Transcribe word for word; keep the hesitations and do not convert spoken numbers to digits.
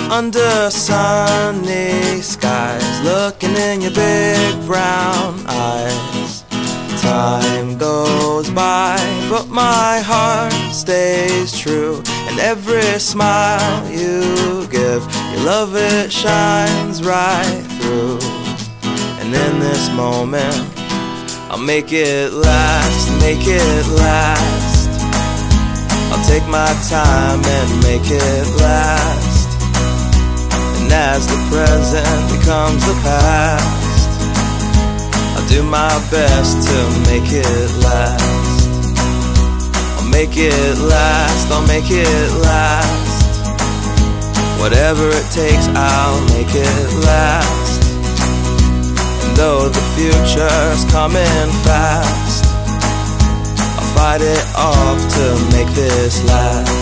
under sunny skies, looking in your big brown eyes. Time goes by, but my heart stays true. And every smile you give, your love, it shines right through. And in this moment, I'll make it last, make it last. I'll take my time and make it last. And as the present becomes the past, I'll do my best to make it last. I'll make it last, I'll make it last. Whatever it takes, I'll make it last. And though the future's coming fast, I'll fight it off to make this last.